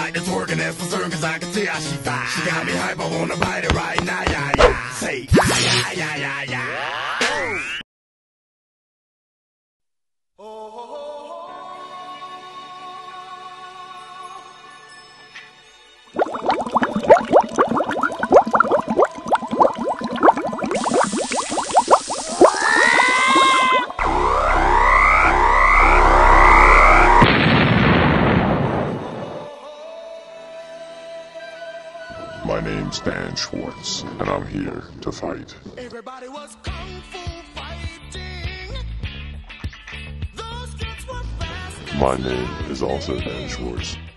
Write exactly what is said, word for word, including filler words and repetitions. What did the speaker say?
like to twerk and that's for certain, cause I can see how she fine. She got me hype, I wanna bite it right now, yeah, yeah. Say, yeah, yeah, yeah, yeah, yeah. My name's Dan Schwarz, and I'm here to fight. Everybody was kung fu fighting. Those kids were fast. My name is also Dan Schwarz.